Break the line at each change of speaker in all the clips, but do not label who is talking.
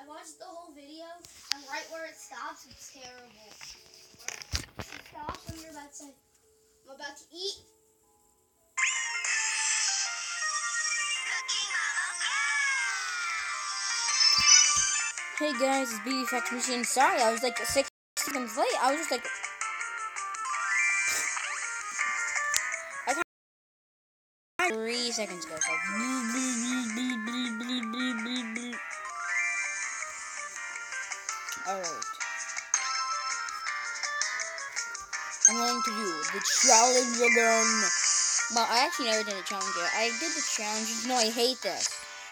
I watched the whole video, and right where it stops, it's terrible. It stops when you're about to say, I'm about to eat.
Hey guys, it's BB Fax Machine. Sorry, I was like 6 seconds late. I was just like... I can't... 3 seconds ago. So alright. I'm going to do the challenge again. Well, I actually never did the challenge yet. I did the challenge. No, I hate this.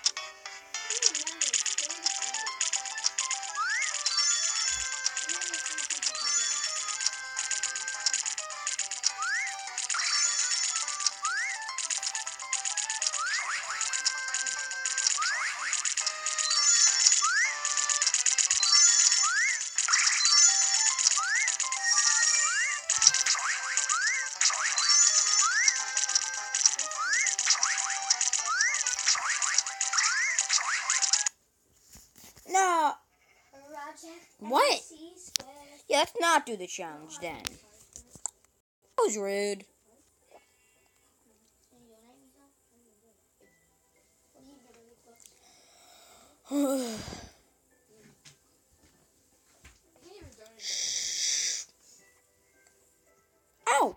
No. What? Yeah, let's not do the challenge then. That was rude. Ow!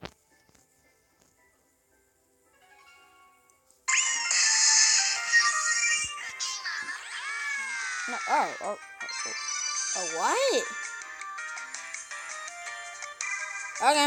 No, oh, what? Okay.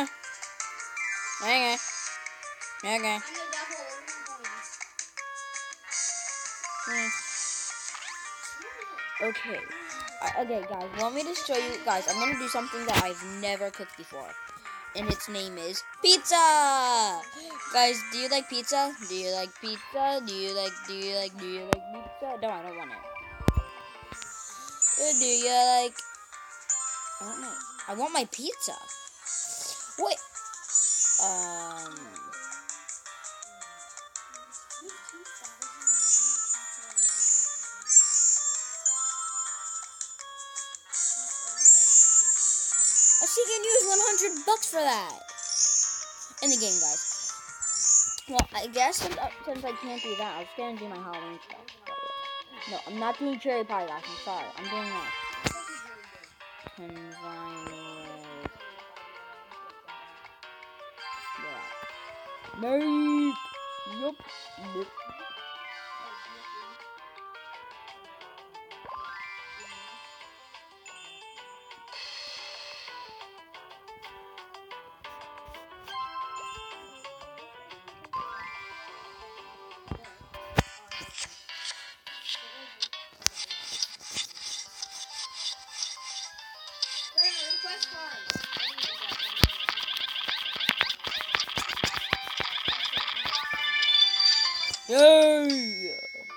Okay. Okay, guys, want me to show you? Guys, I'm gonna do something that I've never cooked before. And its name is pizza! Guys, do you like pizza? Do you like pizza? Do you like pizza? No, I don't want it. Do you like... I want my pizza. What? She can use $100 for that. In the game, guys. Well, I guess since I can't do that, I was gonna do my Halloween stuff. No, I'm not doing cherry pie, guys. I'm sorry. I'm doing that. Nope. Nope. Yay!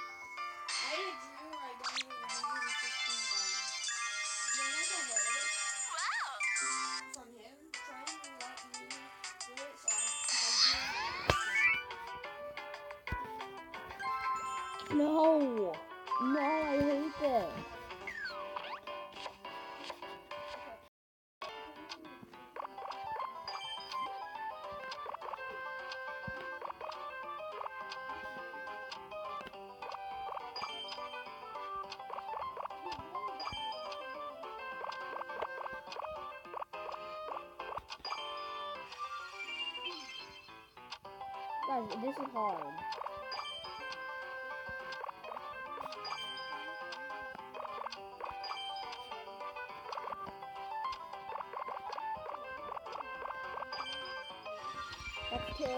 No, I hate this. Guys, this is hard. That's 2.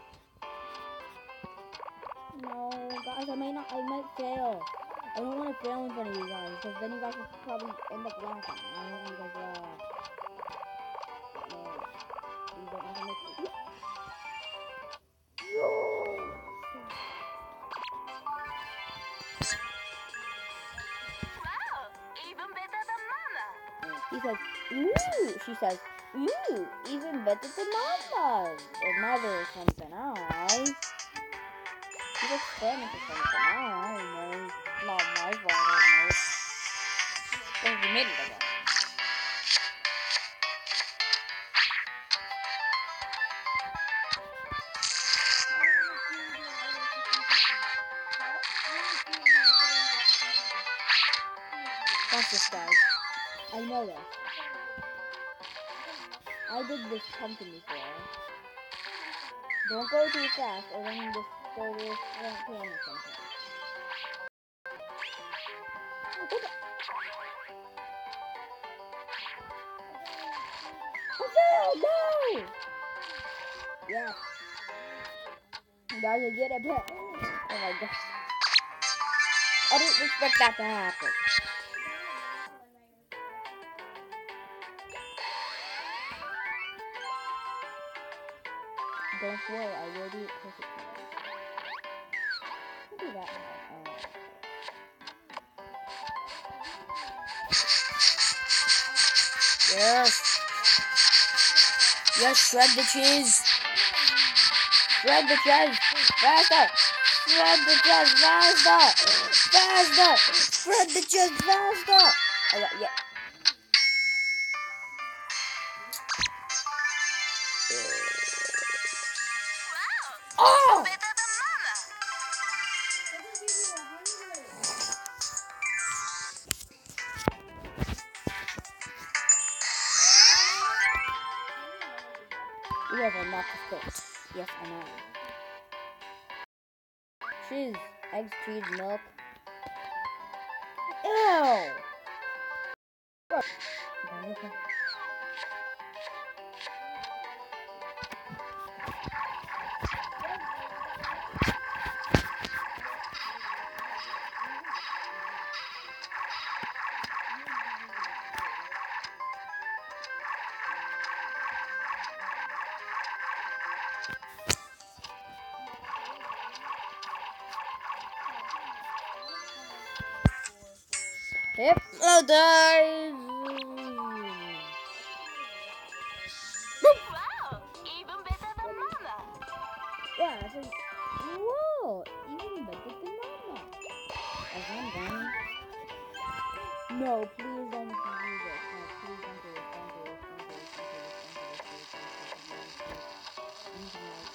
No, guys, I might fail. I don't want to fail in front of you guys, because then you guys will probably end up laughing. I don't want you guys to laugh. No. You don't have to make it. He says, ooh, she says, ooh, even better than mama's. Or mother or something, alright. She's Spanish or something, I don't know. Not my fault, I don't know. made it again. Watch this, guys. I know this. I did this something before. Don't go too fast, or then this server won't panic sometimes. No! Yeah. Guys, I get it, but oh my gosh. I didn't expect that to happen. Don't worry, I will do it perfectly. I'll do that now. Yes! Yes, shred the cheese! Shred the cheese! Faster! Shred the cheese! Faster! Faster! Shred the cheese! Faster! Alright, yeah. Oh! Whoever, not the script. Yes, I know. Cheese, eggs, cheese, milk. Ew! Yep. Oh, guys.
Wow, even better than Mama.
Yeah, I said, whoa, even better than Mama. As I'm done. No, please don't do this. No, please don't do this. Don't do this. Don't do this. Don't do this. Don't do this. Don't do this.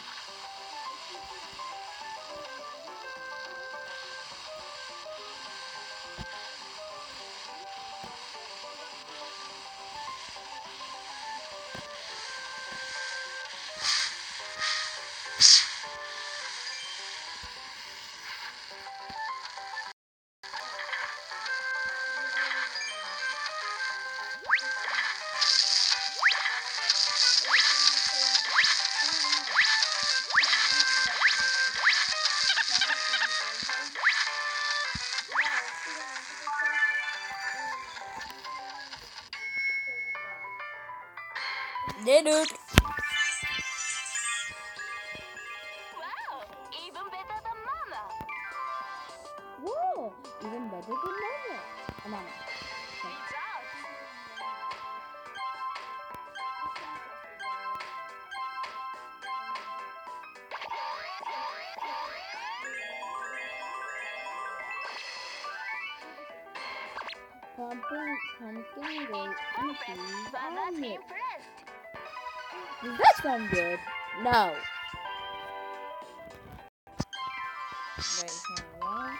Did it.
Wow, even better than Mama.
Whoa, even better than Mama. Mama.
It's out.
Pumpkin great
Perfect,
cheese
but not
omelet.
impressed.
Does that sound good? No. Wait, hold on.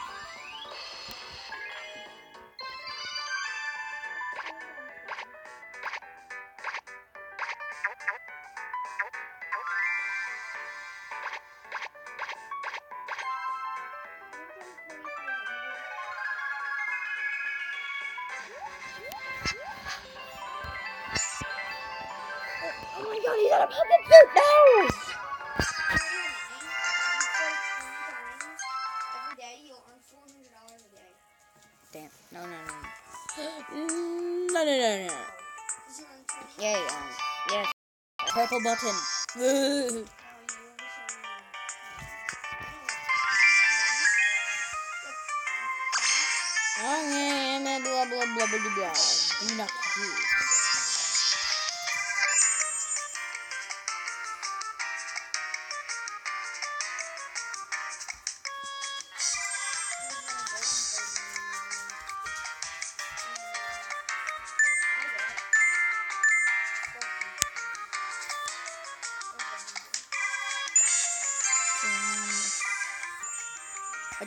Oh my god, he's got a pumpkin fruit! No!
Every day, you'll earn $400 a day.
Damn. No, no, no. No, no, no, no. Yay, yes. Purple button. Okay, blah, blah, blah, blah, blah, blah. Do not use.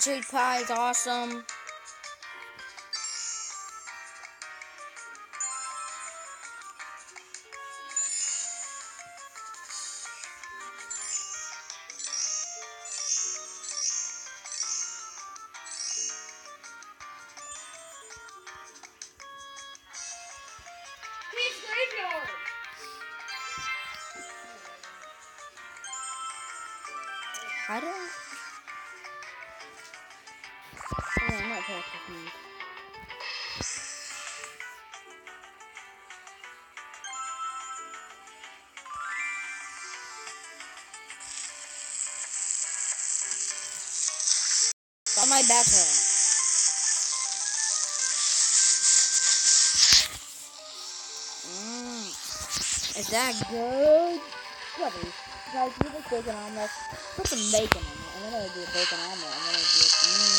Cherry pie is awesome.
Pete's graveyard.
I don't. Oh, I'm not practicing. On my back home. Is that good? Buddy, guys, you just bacon omelet. Put some bacon in it. I'm gonna do a bacon omelet. I'm gonna do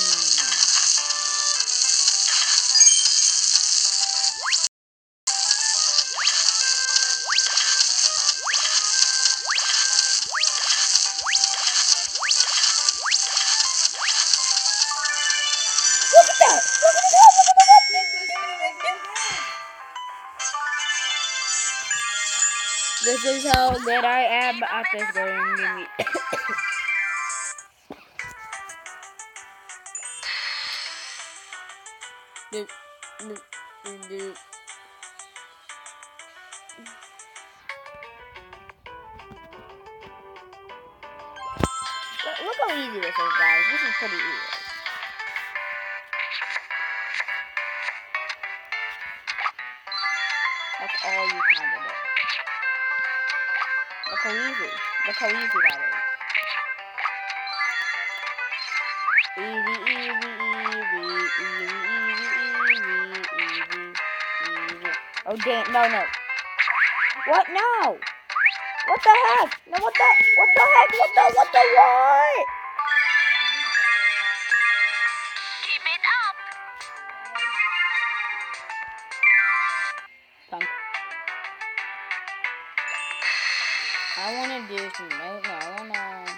Look at that! Look at that! Look at that! This is how good I am at this game. Look how easy this is, guys. This is pretty easy. That's all you kind of do. Look how easy. Look how easy that is. Easy, easy, easy, easy, easy, easy. Oh, damn. No, no. What? No. What the heck? No, what the heck? What the?
Keep it up.
Punk. I want to do some, no, I want to,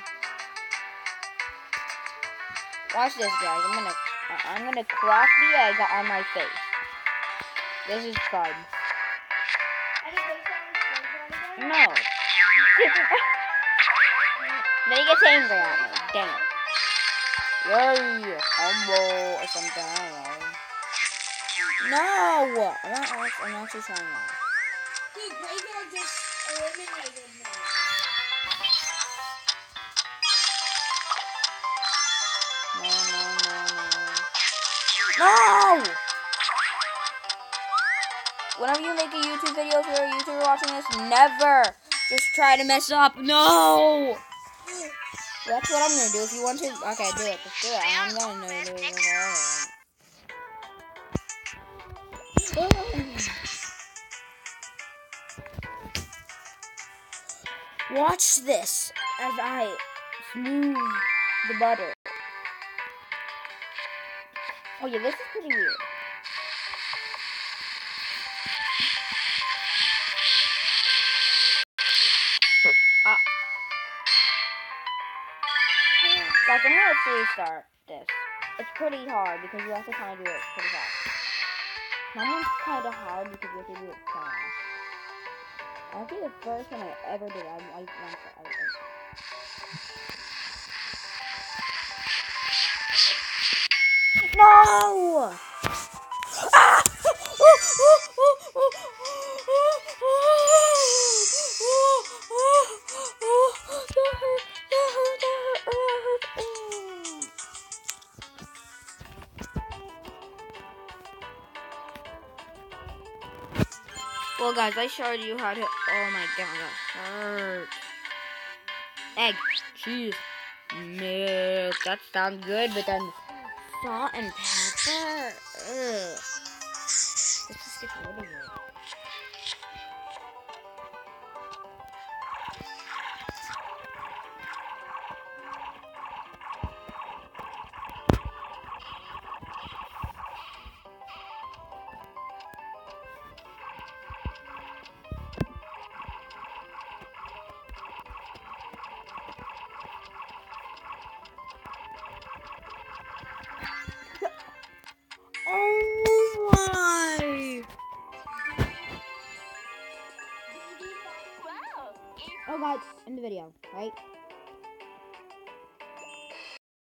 watch this, guys. I'm gonna crack the egg on my face. This is fun. No. Then he gets angry at me. Dang it. Yay, humble or something, I don't know. No! I'm actually trying that.
Dude, graveyard just eliminated me.
No! Whenever you make a YouTube video, if you're a YouTuber watching this, never just try to mess up. No! That's what I'm gonna do. If you want to, okay, do it. Just do it. I'm gonna do it. Watch this as I smooth the butter. Oh yeah, this is pretty weird. Guys, I'm gonna restart this. It's pretty hard because you have to kind of do it pretty fast. That one's kind of hard because you have to do it fast. I think the first one I ever did, No! Ah! Well, guys, I showed you how to. Oh my god, that hurt. Egg, cheese, milk. That sounds good, but then salt and pepper. Ugh. Let's just get rid of it. Oh, guys, in the video, right?